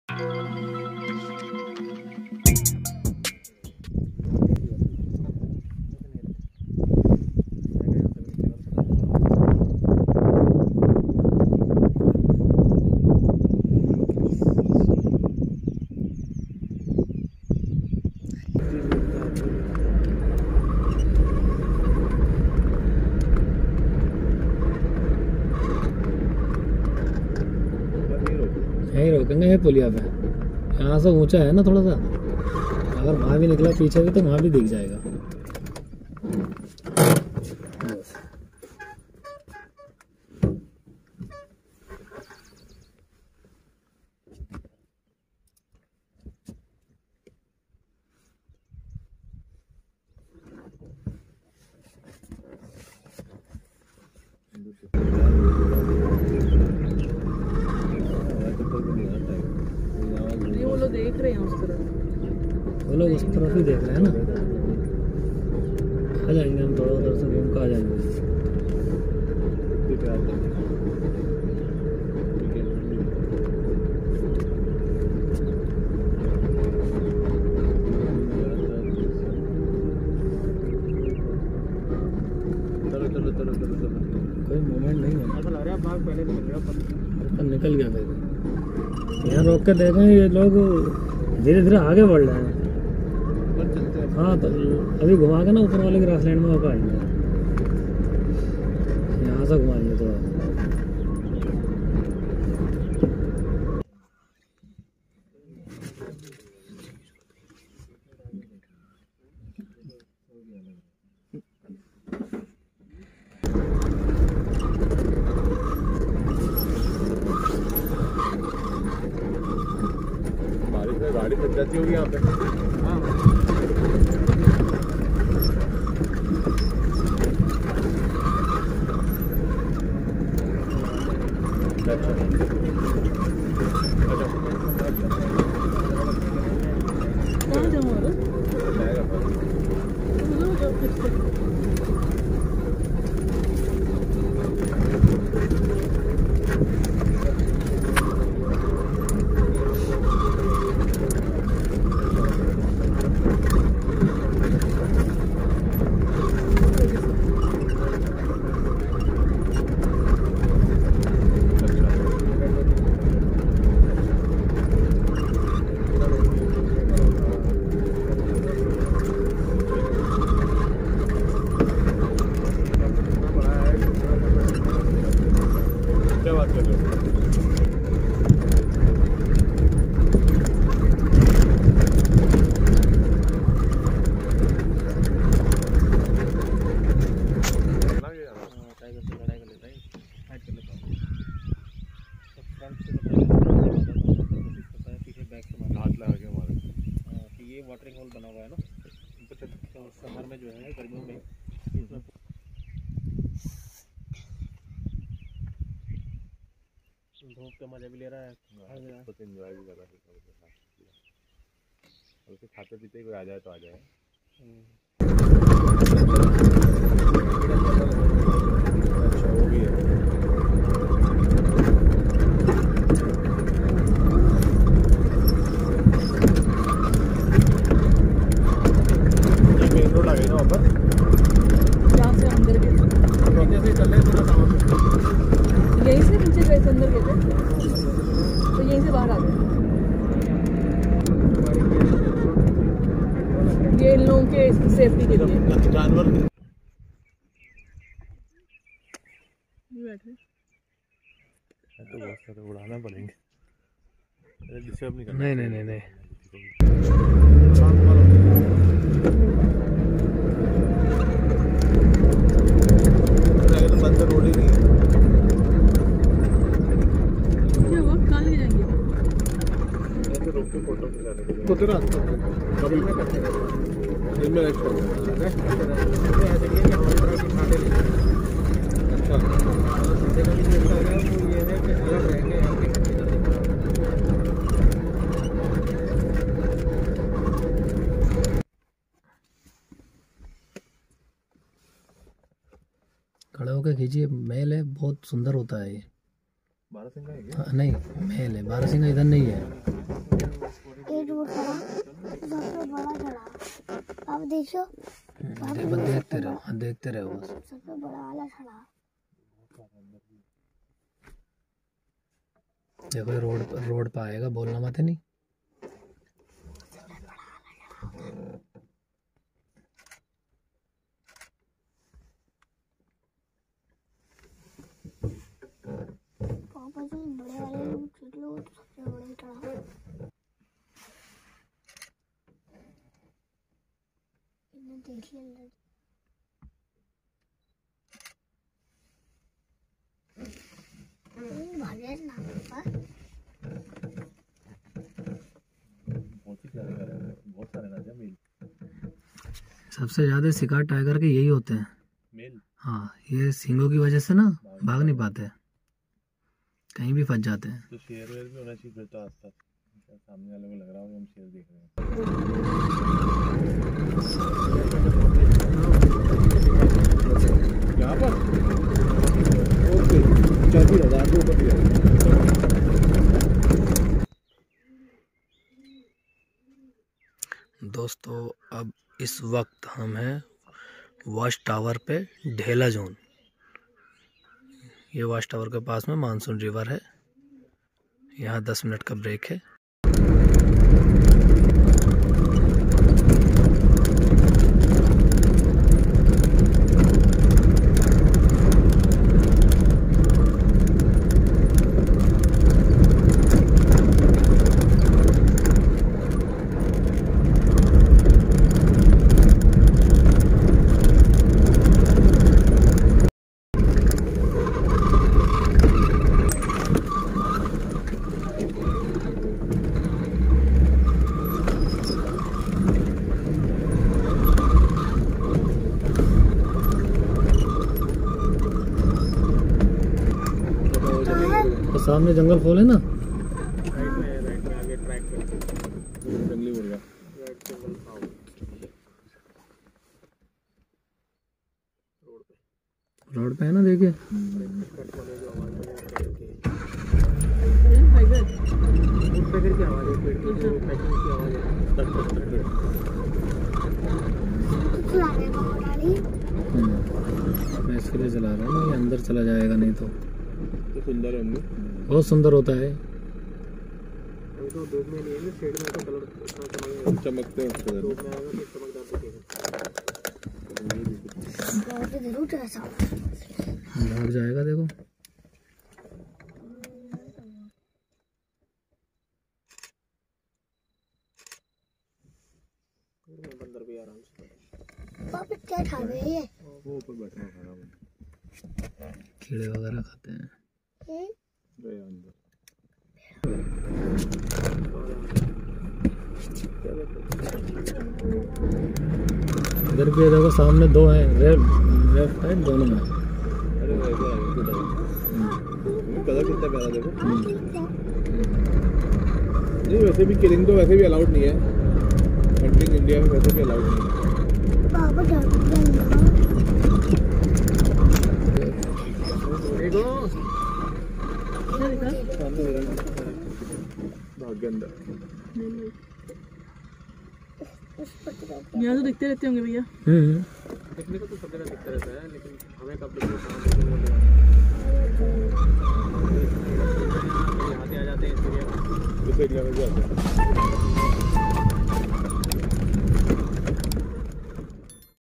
यहीं रोकेंगे ये पुलिया पे। यहाँ से ऊंचा है ना थोड़ा सा, अगर वहाँ भी निकला पीछे भी तो वहाँ भी दिख जाएगा। वो लोग देख रहे हैं उस तरफ, वो लोग उस तरफ ही देख रहे हैं ना। आ जाएंगे हम, थोड़ा उधर से घूम कर आ जाएंगे। कोई मूवमेंट नहीं है, निकल गया फिर। यहाँ रोक के देखें, ये लोग धीरे धीरे आगे बढ़ रहे हैं। हाँ तो अभी घुमा के ना ऊपर वाले ग्रासलैंड में होकर आएंगे, यहाँ से घुमाएंगे थोड़ा। गाड़ी फंस जाती होगी यहाँ पे। कहाँ जाऊँ और वाटरिंग होल बना हुआ है ना, तो समर में जो है, गर्मियों में धूप का मजा भी ले रहा है, कुछ एंजॉय भी कर रहा है। खाते पीते कोई आ जाए तो आ जाए। अच्छा वो भी है। यहीं से नीचे गए थे, अंदर गए थे तो यहीं से बाहर आ गए। ये इन लोगों के सेफ्टी के लिए जानवर बैठे तो बहुत सारे उड़ाना पड़ेंगे, डिस्टर्ब नहीं करना। नहीं नहीं नहीं नहीं तो बंद रोड ही नहीं है। क्या हुआ, कहाँ ले जाएंगे? ऐसे रोक के फोटो खिंचाने के लिए खुद रास्ता कभी में करते हैं, इनमें रेस्ट करते हैं। अच्छा खड़े होकर खींचिए, महल है, बहुत सुंदर होता है ये। बारहसिंगा है क्या? नहीं मेल है, बारहसिंगा इधर नहीं है। ये रोड खड़ा सबसे बड़ा खड़ा। अब देखो देखते रहो, हाँ देखते रहो बस। सबसे बड़ा वाला खड़ा। देखो ये रोड पे आएगा, बोलना मत है नहीं। पापा जो बड़े वाले लोग छोटे लोग तो सबसे बड़ा ही खड़ा। इन्हें देख लिया भागे ना पापा। बहुत सारे राजा मेल। सबसे ज्यादा शिकार टाइगर के यही होते हैं मेल। हाँ, ये सींगों की वजह से ना भाग नहीं पाते, कहीं भी फंस जाते हैं। तो शेर वेर भी होना चाहिए फिर तो आसपास। सामने वाले को लग रहा होगा हम शेर देख रहे हैं। यहाँ पर ओके चौथी हजार के ऊपर दोस्तों अब इस वक्त हम हैं वॉच टावर पे, ढेला जोन। ये वॉच टावर के पास में मानसून रिवर है। यहाँ 10 मिनट का ब्रेक है। तो सामने जंगल फॉल है ना, राइट में आगे ट्रैक पे जंगली मुर्गा। राइट जंगल रोड पे है ना, देखिए। मैं इसके लिए चला रहा हूँ, ये अंदर चला जाएगा नहीं तो। तो सुंदर है हमने। बहुत सुंदर होता है। चमकते हैं उसके अंदर। भाग जाएगा देखो। बंदर भी आराम से। पापा क्या खा रहे हैं? वो ऊपर बैठा है खाना में। कीड़े वगैरह खाते हैं। गए अंदर। इधर भी देखो, सामने दो हैं, लेफ्ट साइड दोनों में। अरे भाई कलर कितना प्यारा देखो। नहीं वैसे भी किलिंग तो वैसे भी अलाउड नहीं है। हंटिंग इंडिया में वैसे भी अलाउड नहीं है। पापा भाग्य अंदर। यहाँ तो दिखते रहते होंगे भैया। दिखने को तो सब जगह दिखता रहता है, लेकिन हमें कब दिखते आ जाते हैं इस एरिया में भी आते हैं।